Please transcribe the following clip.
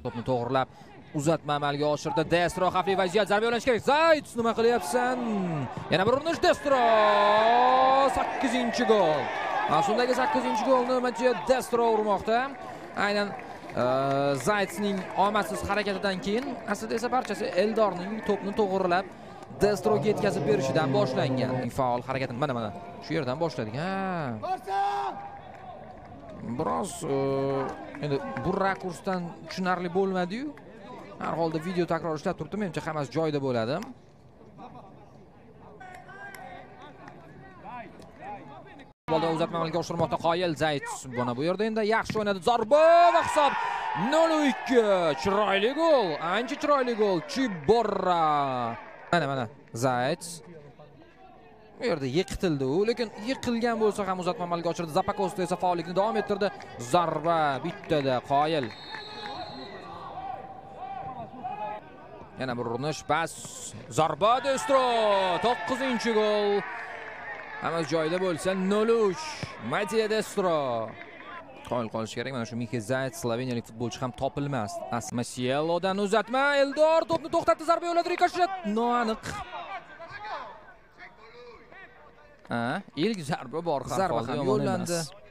To'pni to'g'rilab uzatma amalga oshirdi. Destro xavfli vaziyat, zarba yo'llash kerak. Zayt nima qilyapsan? Yana bir urinish Destro. 8-gol. Mavsumdagi 8-golni Mateo Destro urmoqda. Aynan Zaytning omadsiz harakatidan keyin aslida esa barchasi Eldorning to'pni to'g'rilab Destroga yetkazib berishidan boshlangan. Faol harakatini mana shu yerdan boshladik. Biroz endi bu rakursdan tushunarli bo'lmadi-yu. Har holda video takror ishlab turibdi. Menimcha hammasi joyida bo'ladi. Bolda uzatma amalga oshirmoqda Qoyil Zayt. Buni bu yerda endi yaxshi o'ynadi. Zarba va hisob 0-2. Chiroyli gol. Ancha chiroyli gol. Chiborra. Mana Zayt. Bu yerda yiqitildi u, lekin yiqilgan bo'lsa ham uzatma amalga oshirdi. Zapakosta esa faollikni davom ettirdi. Zarba bittada Qoyil. Yana bir urinish, pas. Zarba Destro. 9-gol. Hammasi joyida bo'lsa 0-3. Mateo Destro. Qoyil qolish kerak. Mana shu Mikhail Zayt, sloveniyalik futbolchi ham topilmas. Masielodan uzatma, Eldor to'pni to'xtatdi, zarba yo'lladi, rikoshet. Noaniq. İlk zarba bor, zarba ham yo'llandi.